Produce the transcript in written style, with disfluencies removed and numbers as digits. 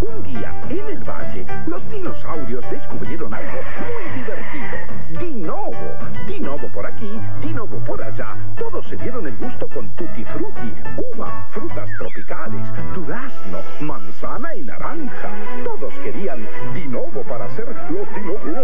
Un día, en el valle, los dinosaurios descubrieron algo muy divertido. Dinovo. Dinovo por aquí, Dinovo por allá. Todos se dieron el gusto con tutti frutti, uva, frutas tropicales, durazno, manzana y naranja. Todos querían Dinovo para ser los Dinovo.